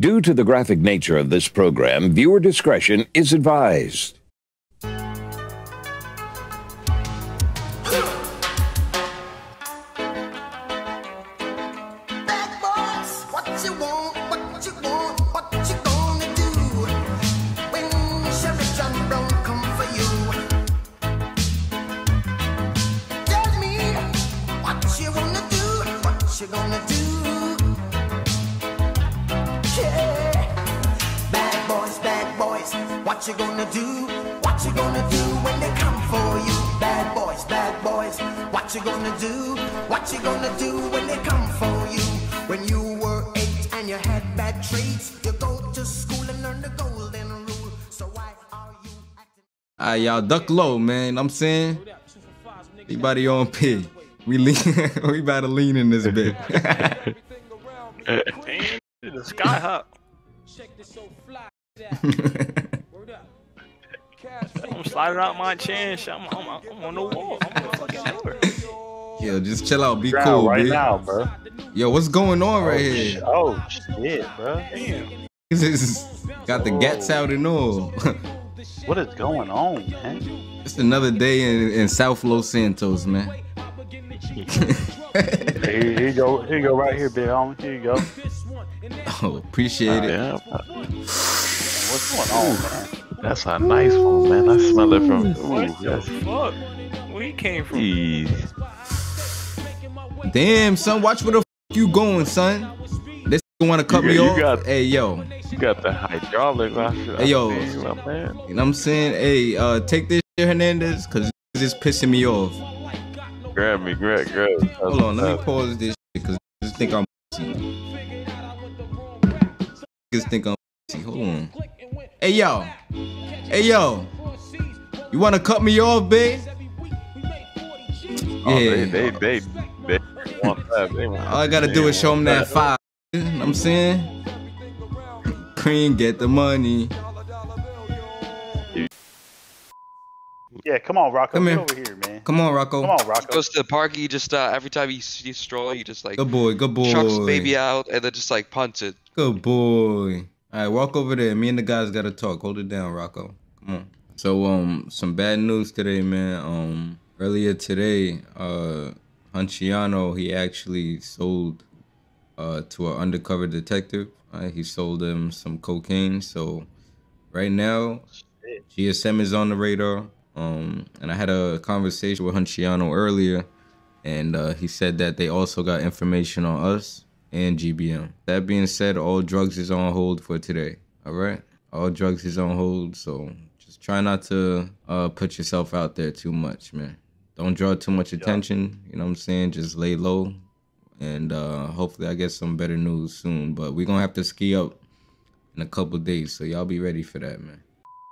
Due to the graphic nature of this program, viewer discretion is advised. What you gonna do? What you gonna do when they come for you? Bad boys, what you gonna do? What you gonna do when they come for you? When you were 8 and you had bad traits, you go to school and learn the golden rule. So why are you acting? Alright, y'all duck low, man. I'm saying everybody on P. We lean we about to lean in this bit. The sky hop. I'm sliding out my chin. I'm on the wall. I'm on the fucking floor. Yo, just chill out. Be cool, right B. now, bro. Yo, what's going on right here? Oh shit, bro. Damn. Got the gats out and all. What is going on, man? It's another day in South Los Santos, man. Here you go right here, big homie. Here you go. Oh, appreciate it. Yeah. What's going on, man? That's a nice one, man. I smell it from. What Ooh, the that's fuck? Where he came from? easy. Damn, son, watch where the f you going, son. This want to cut me off. Hey, yo. You got the hydraulic. Hey, yo. Man. You know what I'm saying? Hey, take this shit, Hernandez, because it's just pissing me off. Grab me. Hold on, let me pause this shit, because I just think I'm just think I'm hold on. Hey, yo. You want to cut me off, babe? Oh, Yeah. they want that. All I gotta do is show them that 5. You know what I'm saying? Cream, get the money. Yeah, come on, Rocco. Come Get here. over here, man. Come on, Rocco. Come on, Rocco. Goes to the park. He just every time he sees stroll, he just like Good boy. chucks the baby out and then just like punts it. Good boy. All right, walk over there. Me and the guys gotta talk. Hold it down, Rocco. Come on. So, some bad news today, man. Earlier today, Hunciano, he actually sold to an undercover detective. He sold him some cocaine. So, right now, GSM is on the radar. And I had a conversation with Hunciano earlier, and he said that they also got information on us and GBM. That being said, all drugs is on hold for today. All right, all drugs is on hold. So just try not to put yourself out there too much, man. Don't draw too much attention. You know what I'm saying? Just lay low, and hopefully I get some better news soon. But we're gonna have to ski up in a couple days, so y'all be ready for that, man.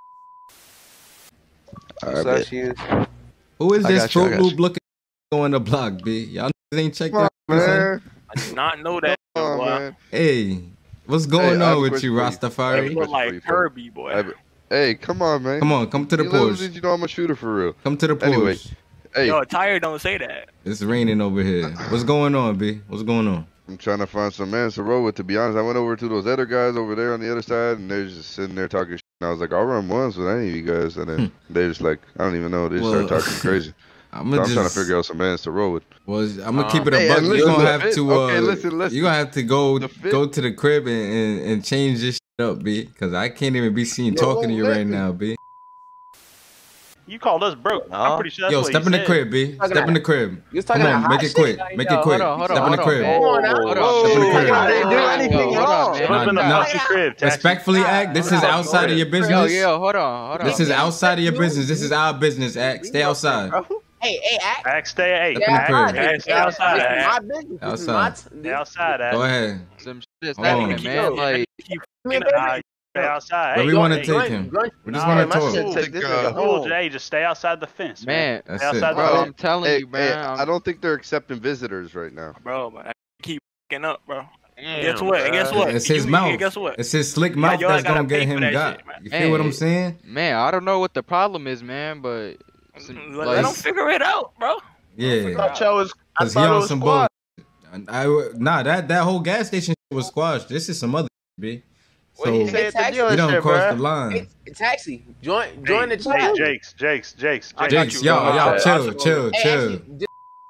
Right, Who is I this got you, I Fruit got Loop you. looking on the block, B? Y'all ain't checked that. Man. I did not know that. Come on, boy. man. Hey, what's going Hey, I have on a with you, question for you. You Rastafari? look like Kirby, boy. Hey, come on, man. Come on, come to the Little porch. did you know I'm a shooter for real. Come to the porch. Anyway, hey, Yo, Tyre don't say that. It's raining over here. What's going on, B? What's going on? I'm trying to find some man to roll with. To be honest, I went over to those other guys over there on the other side, and they're just sitting there talking shit. And I was like, I'll run once with any of you guys, and then they're just like, I don't even know. They just Well, start talking crazy. I'm So I'm trying to figure out some mans to roll with. Well, I'm gonna keep it a Hey, buck. and You're listen, gonna the have fit- to. okay, listen. You're gonna have to go The fit- to the crib and change this shit up, B. Because I can't even be seen talking to you right now, B. You called us broke. I'm pretty sure that's Yo, what step he in the said. crib, B. Step in the crib. You Come talking on, hot make it shit? quick. Make it quick. hold on, Step in the crib. Come on now. Hold on. Step in the crib. I didn't do anything wrong. Put up in the Nah, fucking crib, Taxi. Respectfully, Act. This is outside of your business. hold on. This is outside of your business. This is our business, Act. Stay outside. Hey, Act. Act, stay, Step in the crib. Stay outside, This is Act. my business. This is my Stay outside, Act. Go ahead. Some shit is Hold on. happening, man. Like, Stay outside. Where Hey, we want to hey, take him? We just Nah, want my to talk. shit Take this nigga Rule, home. Jay, just stay outside the fence, man, That's Stay it. outside bro, the I'm fence. telling Hey, you, man. I don't think they're accepting visitors right now. Bro, man, I keep fucking up, bro. Guess what? Guess what? It's his mouth. Guess what? It's his slick mouth yo, that's I gotta gonna get pay for him that got. shit, man. You feel what I'm saying? Man, I don't know what the problem is, man, but Let them figure it out, bro. Yeah. I Cause he on some bullshit. Nah, that whole gas station shit was squashed. This is some other shit, B. What he So- said at the Taxi. You don't dealership, cross the bro. line. Hey, taxi. Join the Hey, chat. Jakes. I got Jakes, you, y'all, bro. y'all, I chill, should go chill, Hey, chill. actually,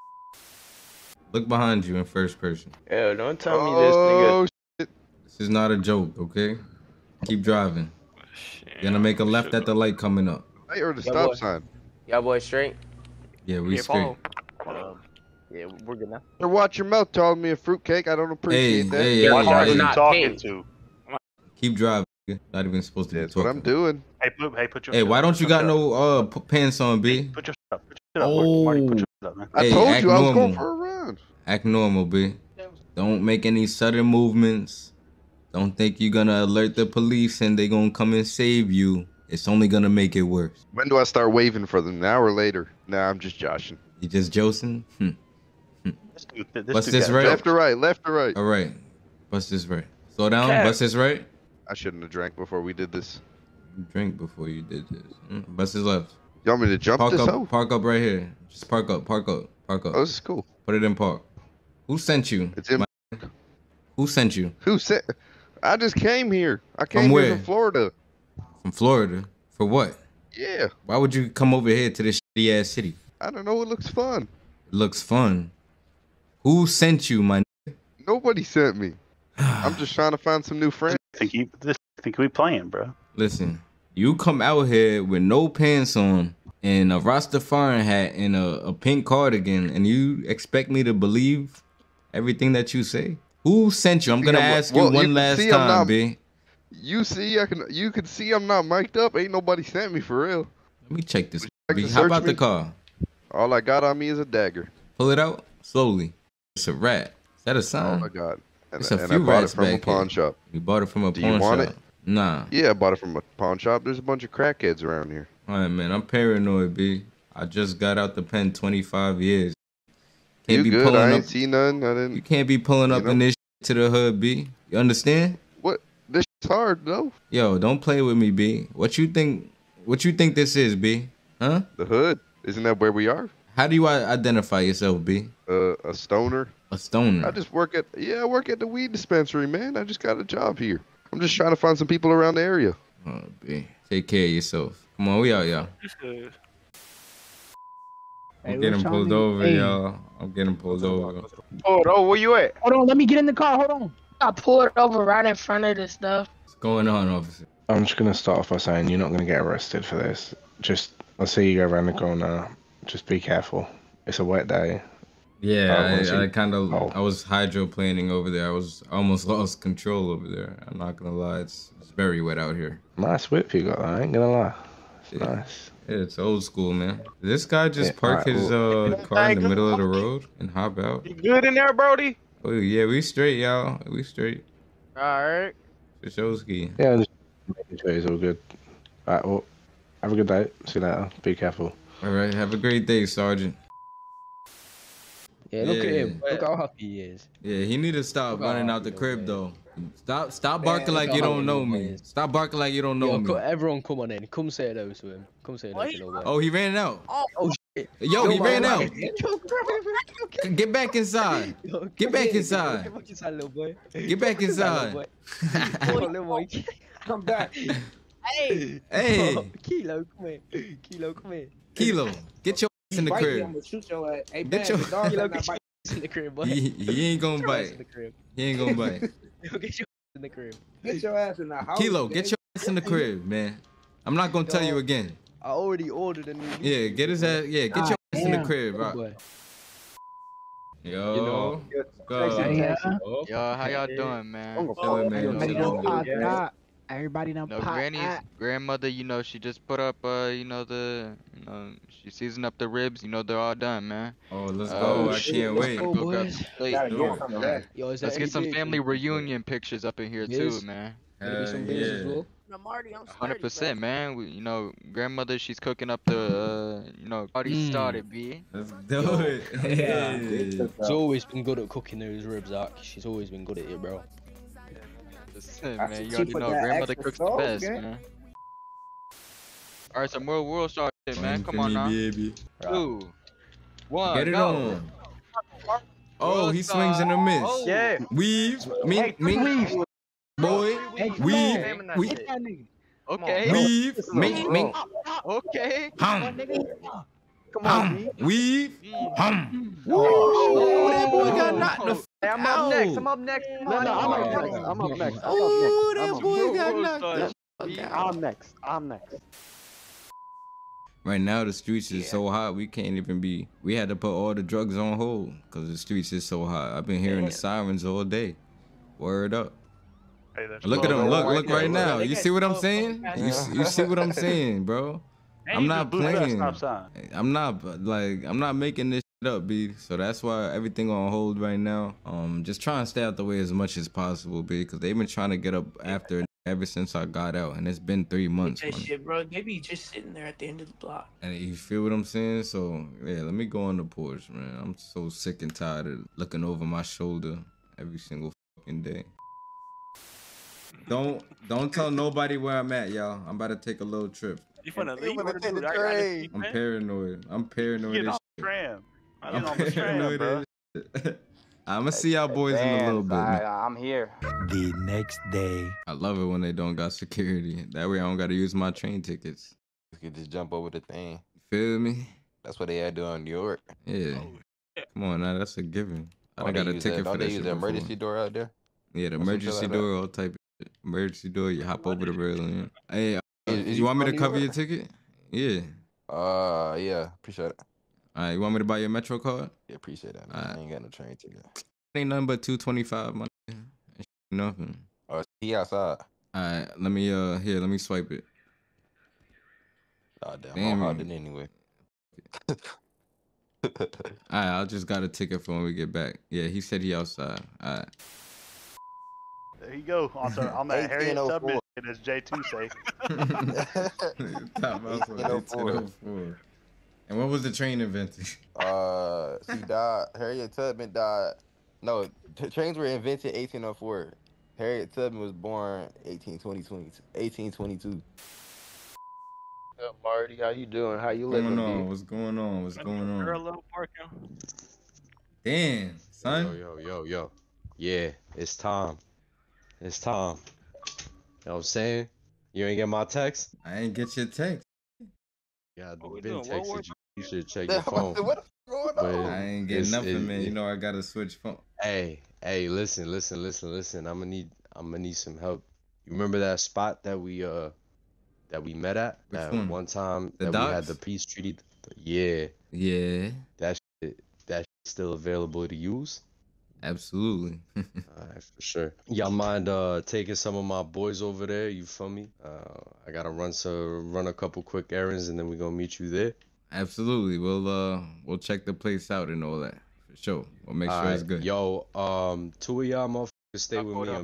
Look behind you in first person. Yo, don't tell me this Oh, This is not a joke, okay? Keep driving. Shit, You're gonna make a left at the light coming up. I heard the Yeah, stop boy. sign. y'all boys straight? Yeah, we Yeah, straight. follow. Yeah, we're good now. Or watch your mouth calling me a fruitcake. I don't appreciate that. Hey, Yeah, Watch Hey, out hey, who you not talking pink. to. keep driving. Not even supposed to be That's what talking. I'm doing. Hey, put your Hey, shit why up, don't put you your got shit up. no pants on, B? Put your shit up. Put your shit up. Marty, put your shit up, man. I Hey, told act you I was going normal. for a run. Act normal, B. Don't make any sudden movements. Don't think you're gonna alert the police and they gonna come and save you. It's only gonna make it worse. When do I start waving for them? An hour later? Nah, I'm just joshing. You just josing? What's dude this got right? Left to right, left to right. All right. Bust this right. Slow down. Cap. Bust this right. I shouldn't have drank before we did this. Drink before you did this. Bust his left. You want me to jump Park this up. hoe? Park up right here. Just park up. Park up. Park up. Oh, this is cool. Put it in park. Who sent you? It's in. Who sent you? Who said? I just came here. I From came here where? from Florida. From Florida. For what? Yeah. Why would you come over here to this shitty ass city? I don't know. It looks fun. It looks fun. Who sent you, my? Nobody sent me. I'm just trying to find some new friends. Think we playing, bro? Listen, you come out here with no pants on and a Rastafarian hat and a pink cardigan, and you expect me to believe everything that you say? Who sent you? I'm gonna ask you one last time, B. You see, you can see I'm not mic'd up. Ain't nobody sent me for real. Let me check this. like B. to How search about the me? car? All I got on me is a dagger. Pull it out slowly. It's a rat. Is that a Oh sign? my god. And, It's a and few I bought it rats from a back pawn here. shop. You bought it from a Do pawn you want shop. it? Nah. Yeah, I bought it from a pawn shop. There's a bunch of crackheads around here. All right, man. I'm paranoid, B. I just got out the pen 25 years. Can't You be good? pulling I up. ain't see none. I You didn't. can't be pulling You up know? in this to the hood, B. You understand? What? This shit's hard though. Yo, don't play with me, B. What you think this is, B? Huh? The hood. Isn't that where we are? How do you identify yourself, B? A stoner. A stoner. I just work at I work at the weed dispensary, man. I just got a job here. I'm just trying to find some people around the area. Oh, B. Take care of yourself. Come on, we out, y'all. I'm getting pulled over, y'all. I'm getting pulled over. Oh, where you at? Hold on, let me get in the car. Hold on. I pulled over right in front of the stuff. What's going on, officer? I'm just gonna start off by saying you're not gonna get arrested for this. Just, I'll see you go around the corner. Just be careful. It's a wet day. Yeah, once I you- kind of, oh. I was hydroplaning over there. I almost lost control over there. I'm not gonna lie, it's very wet out here. Nice whip you got. I ain't gonna lie. It's Yeah. nice. Yeah, it's old school, man. Did this guy just Yeah, park alright, his car in the middle of the road and hop out? You good in there, Brody? Oh yeah, we straight, y'all. We straight. Alright. Showski. Yeah, I'm just making sure it's all good. Alright, well, have a good day. See you later. Be careful. All right, have a great day, Sergeant. Yeah, look at him. Look how happy he is. Yeah, he need to stop Look how running out the happy crib he though. Stop barking like look you how don't happy know little boy me. is. Stop barking like you don't know me. Everyone, come on in. Come say hello to him. Come say hello to little boy. Oh, he ran out. Oh shit. Yo, he ran out. Yo, Get back inside. Get back inside. Get back inside, little boy. Get back inside. Little boy. Come back. Hey, Hey, Kilo, come here. Kilo, come here. Kilo, get your ass in the crib. shoot your ass. Hey, Get your- Kilo, get your ass in the crib, boy. He ain't gonna Get your ass in bite. the crib. He ain't gonna bite. Yo, get your ass in the crib. Get your ass in the house. Kilo, get your ass in the crib, man. I'm not gonna tell you again. I already ordered a new. Yeah, get his ass. Yeah, get your ass in the crib, Little bro. boy. Yo, You know. go. Yo, how y'all doing, man? Chilling, man. Everybody Chilling, done man. popped out. Everybody done No, popped Granny's out. grandmother, she just put up, she seasoned up the ribs. They're all done, man. Oh, let's go. I can't wait. go, Go grab boys. some plate. Gotta do get it. some of that. Yo, is Let's there get some any family big- reunion pictures up in here Yes. too, man. Maybe some beers as well. no, Marty, I'm sturdy, 100%, man. Grandmother, she's cooking up the, party started, B. Let's do it. Hey. She's always been good at cooking those ribs, Zach. She's always been good at it, bro. Listen, I man, see you she already put know that grandmother extra cooks the sauce, best, gang. man. All right, some more world star shit, man. Come on now. Baby. 2, 1, Get it go. on. Oh, he swings and a miss. Oh. Yeah. Weave. Mink. boy. Weave. Okay. Weave. Mink. Okay. Come on, B. Weave. Oh, that boy got knocked the Hey, I'm up next. I'm up next. Come on. I'm up next. Oh, that boy got knocked out. I'm next. Right now, the streets is so hot, we can't even be. We had to put all the drugs on hold because the streets is so hot. I've been hearing the sirens all day. Word up. Hey, Look at them. Look right now. You see what I'm saying? You see what I'm saying, bro? I'm not playing. I'm not making this shit up, B. So that's why everything on hold right now. Just trying to stay out the way as much as possible, B, because they've been trying to get up after ever since I got out, and it's been 3 months. That shit, bro. They be just sitting there at the end of the block. And you feel what I'm saying? So yeah, let me go on the porch, man. I'm so sick and tired of looking over my shoulder every single fucking day. Don't tell nobody where I'm at, y'all. I'm about to take a little trip. You finna leave? What take do? the train. I'm paranoid. I'm paranoid. Get as on shit. the tram. I'm paranoid. As shit. I'm gonna see y'all boys in a little bit. Man. I'm here. The next day. I love it when they don't got security. That way I don't gotta use my train tickets. You could just jump over the thing. Feel me? That's what they had to do in New York. Yeah. Come on now, that's a given. I got a ticket for that. Don't that they shit use the before. emergency door out there? Yeah, the Or some shit emergency like door, all type of shit. Emergency door, you hop over the railing. Hey, Is you want me from to New cover your York? ticket? Yeah. Yeah, appreciate it. All right, you want me to buy your Metro card? Yeah, appreciate that, man. I ain't got no train ticket. Ain't nothing but $225, my nigga. Ain't nothing. Oh, he outside. All right, let me swipe it. Oh, damn, Damn. I'm hard anyway. All right, I just got a ticket for when we get back. Yeah, he said he outside. All right. There you go. I'm at Harriet Tubman, as J2 say. Top house on 1804. And when was the train invented? She died. Harriet Tubman died. No, trains were invented 1804. Harriet Tubman was born 1822. Up, Marty, how you doing? How you What's living? going on? B? What's going on? What's going on? Parallel parking. Damn, son. Yo. Yeah, it's time. It's time. You know what I'm saying? You ain't get my text? I ain't get your text. Yeah, What we been doing? What texted you. You should check your phone. What going But on? I ain't getting nothing, man. You know I gotta switch phone. Hey, listen. I'ma need some help. You remember that spot that we met at? Which That one? time The that we had docks? the peace treaty? Yeah. Yeah, That shit's still available to use? absolutely. Alright, for sure. Y'all mind taking some of my boys over there? You feel me? I gotta run a couple quick errands and then we gonna meet you there. Absolutely. We'll check the place out and all that for sure. We'll make sure it's Alright, good. Yo, 2 of y'all motherfuckers stay with me.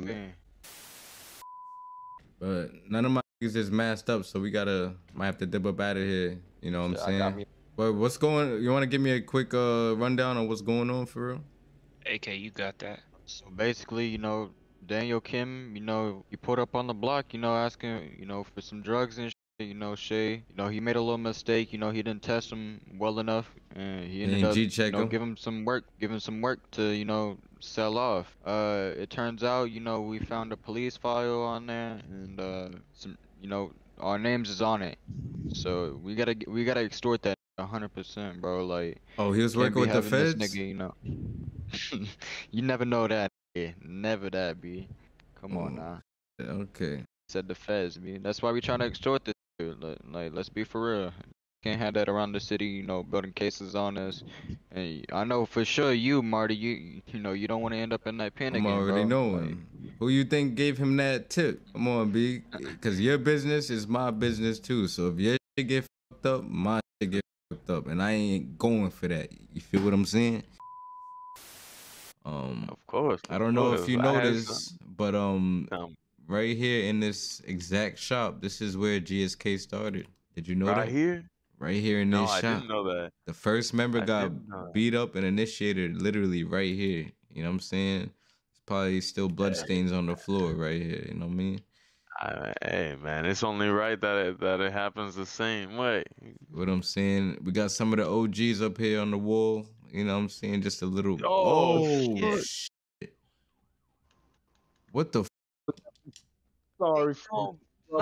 But none of my niggas is masked up, so might have to dip up out of here. You know what I'm Shit, I got saying? me. But you want to give me a quick rundown on what's going on for real? AK, you got that. So basically, Daniel Kim, he pulled up on the block, asking, for some drugs and shit. Shay, he made a little mistake. He didn't test him well enough, and he ended up, G-check him. give him some work to, sell off. It turns out, we found a police file on there, and our names is on it. So we gotta extort that 100%, bro. Like, Oh, he was can't working be with the having feds? this nigga, you never know that, never that, B. Come on now. Okay. Said the feds, B. That's why we trying to extort this dude. Like, let's be for real. Can't have that around the city, building cases on us. And I know for sure you, Marty, you don't want to end up in that pen I'm again, already bro. knowing. Who you think gave him that tip? Come on, B. Because your business is my business too. So if your shit get fucked up, my shit get fucked up. And I ain't going for that. You feel what I'm saying? Of course. I don't know if you I had noticed, but right here in this exact shop, this is where GSK started. Did you know Right that? here? Right here in No, this I shop. didn't know that. The first member I got didn't know that. beat up and initiated literally right here. You know what I'm saying? It's probably still bloodstains on the floor right here. You know what I mean? Hey man, it's only right that it happens the same way. What I'm saying? We got some of the OGs up here on the wall. You know what I'm saying? Just a little. Oh, shit. What the? sorry for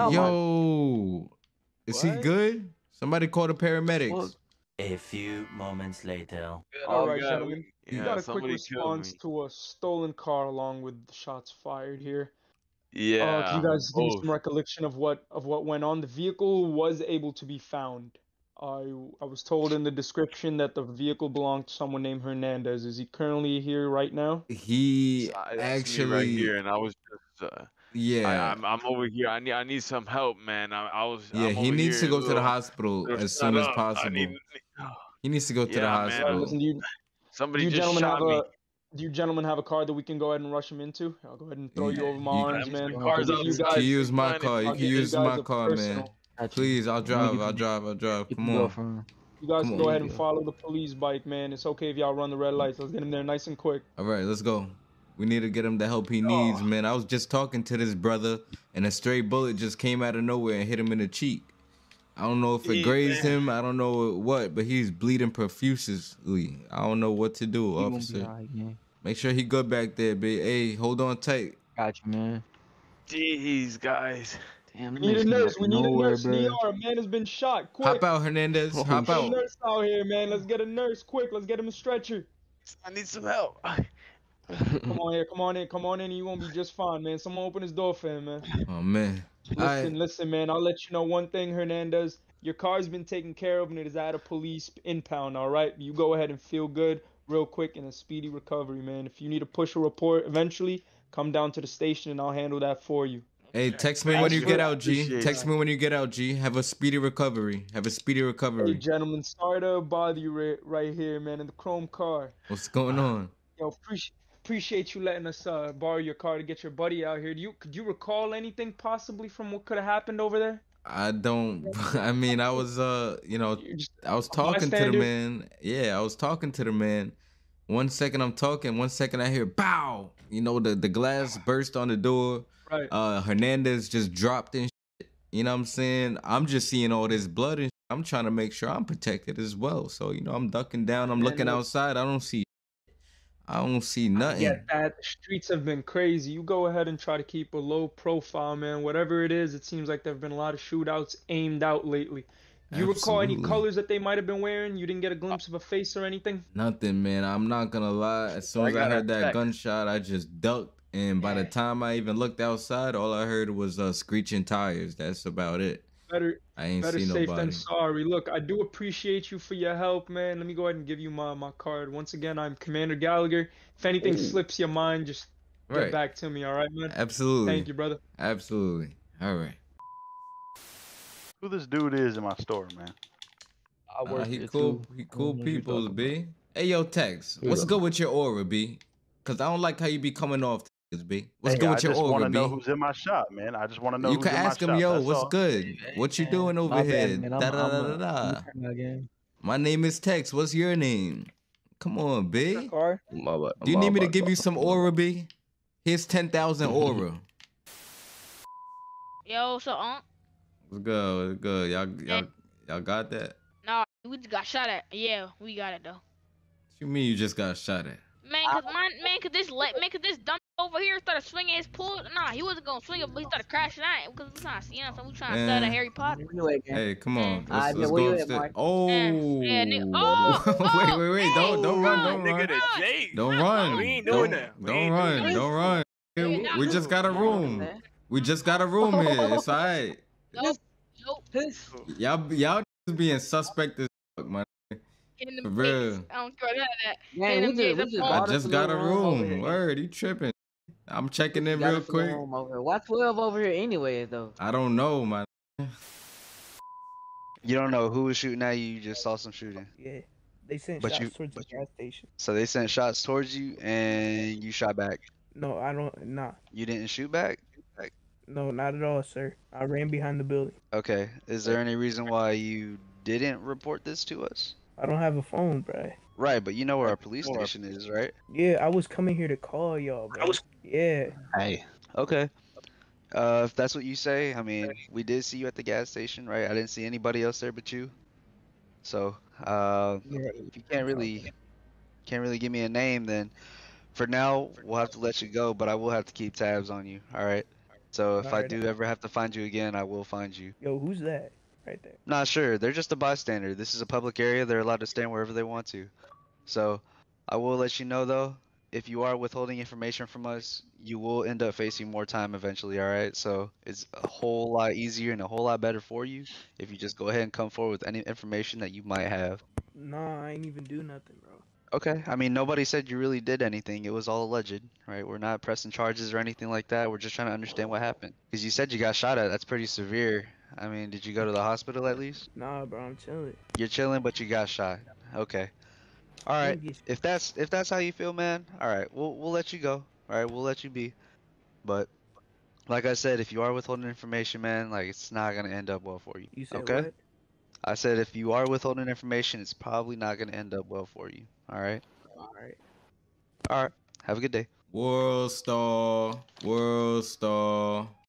Yo, is he good? Somebody call the paramedics. A few moments later. All right, gentlemen. yeah, You got a quick somebody killed response me. to a stolen car along with shots fired here. Yeah. Can you guys give me both. some recollection of what went on? The vehicle was able to be found. I was told in the description that the vehicle belonged to someone named Hernandez. Is he currently here right now? He That's me actually, right here, and I was just. yeah, I'm over here. I need some help, man. I'm he over needs to here go a to the little- hospital little as set soon as up. possible. He needs to go to the Yeah, man. hospital. Listen, do Somebody you just gentlemen shot have me. do you gentlemen have a car that we can go ahead and rush him into? I'll go ahead and throw you over my arms, man. the I'll car's give you outside. You can guys. use my car. You I'll can give you use guys my a car, man. personal. Please, I'll drive. I'll drive. I'll drive. Come on. You guys Come can on. go ahead and follow the police bike, man. It's okay if y'all run the red lights. Let's get him there nice and quick. All right, let's go. We need to get him the help he needs, man. I was just talking to this brother, and a stray bullet just came out of nowhere and hit him in the cheek. I don't know if it grazed him. I don't know what, but he's bleeding profusely. I don't know what to do, officer. Make sure he good back there, big. Hey, hold on tight. Got you, man. Jeez, guys. Damn, We need a nurse. We need a nurse. ER. A man has been shot. Quick. Hop out, Hernandez. Hop Get a out. nurse out here, man. Let's get a nurse quick. Let's get him a stretcher. I need some help. Come on here. Come on in. Come on in. You won't be just fine, man. Someone open his door for him, man. Oh man. Listen, man. I'll let you know one thing, Hernandez. Your car's been taken care of and it is at a police impound. All right. You go ahead and feel good, real quick, and a speedy recovery, man. If you need to push a report, eventually come down to the station and I'll handle that for you. Hey, text me when you get out, G. Text me when you get out, G. Have a speedy recovery. Have a speedy Hey, recovery. gentlemen, sorry to bother you right here, man, in the chrome car. What's going on? Yo, appreciate you letting us borrow your car to get your buddy out here. Could you recall anything possibly from what could have happened over there? I don't. I mean, I was I was talking to the bystander? man. Yeah, I was talking to the man. 1 second I'm talking. 1 second I hear bow. You know, the glass burst on the door. Right. Hernandez just dropped in. Shit. You know what I'm saying? I'm just seeing all this blood and shit. I'm trying to make sure I'm protected as well. So you know, I'm ducking down. I'm looking outside. I don't see nothing. Yeah, the streets have been crazy. You go ahead and try to keep a low profile, man. Whatever it is, it seems like there have been a lot of shootouts aimed out lately. Do you recall any Absolutely. colors that they might have been wearing? You didn't get a glimpse of a face or anything? Nothing, man. I'm not gonna lie. As soon as I heard that gunshot, I just ducked. And by the time I even looked outside, all I heard was screeching tires. That's about it. Better I ain't Better see safe nobody. than sorry. Look, I do appreciate you for your help, man. Let me go ahead and give you my card. Once again, I'm Commander Gallagher. If anything Ooh. slips your mind, just get Right. back to me, all right, man? Absolutely. Thank you, brother. Absolutely. All right. Who this dude is in my store, man? He cool. He cool peoples, B. Hey, yo, Tex. What's good with your aura, B? Cause I don't like how you be coming off, B. What's Hey, good with your I just want aura, to B? know who's in my shop, man. I just want to know You who's can in my ask him, shop. yo, That's what's all. good? What you doing over My here? bad, man. Da, da, da, da, da. My name is Tex. What's your name? Come on, B. Do you need me to give you some aura, B? Here's 10,000 aura. Yo, so What's good? What's good? Y'all got that? no, we just got shot at. Yeah, we got it though. What you mean you just got shot at? Man, cause this dumb over here started swinging his pull. Nah, he wasn't gonna swing it, but he started crashing out because we trying to, you know, so we trying to Man. study Harry Potter. Hey, come on. Mm. Let's go upstairs. Oh. Yeah, nigga. Wait. Don't run. Nigga, the Jake. Don't run. We ain't doing that. Don't run. Don't run. We just got a room. We just got a room here. It's alright. Nope. Y'all just being suspect as fuck, man. For real. I don't care about that. Man, I just got a room. Word, you tripping. I'm checking in real quick. Why 12 over here anyways, though? I don't know, man. You don't know who was shooting at you. You just saw some shooting. Yeah, they sent But shots you- towards the gas station. So they sent shots towards you, and you shot back. No, I don't. Nah. You didn't shoot back. No, not at all, sir. I ran behind the building. Okay. Is there any reason why you didn't report this to us? I don't have a phone, bruh. Right, but you know where our police station is, right? Yeah, I was coming here to call y'all, bro. Yeah. Hey. Okay. If that's what you say, I mean, we did see you at the gas station, right? I didn't see anybody else there but you. So, if you can't really give me a name, then for now we'll have to let you go. But I will have to keep tabs on you. All right. So if I Alright. do ever have to find you again, I will find you. Yo, who's that? Right there. Not sure. They're just a bystander. This is a public area. They're allowed to stand wherever they want to. So I will let you know though, if you are withholding information from us, you will end up facing more time eventually, alright? So it's a whole lot easier and a whole lot better for you if you just go ahead and come forward with any information that you might have. Nah, I ain't even do nothing, bro. Okay. I mean, nobody said you really did anything. It was all alleged, right? We're not pressing charges or anything like that. We're just trying to understand what happened. Because you said you got shot at. That's pretty severe. I mean, did you go to the hospital at least? Nah, bro, I'm chilling. You're chilling, but you got shot. Okay. All right. If that's how you feel, man. All right. We'll let you go. All right. We'll let you be. But like I said, if you are withholding information, man, like it's not gonna end up well for you. You said okay? what? I said if you are withholding information, it's probably not gonna end up well for you. All right. Alright. All right. Have a good day. World Star.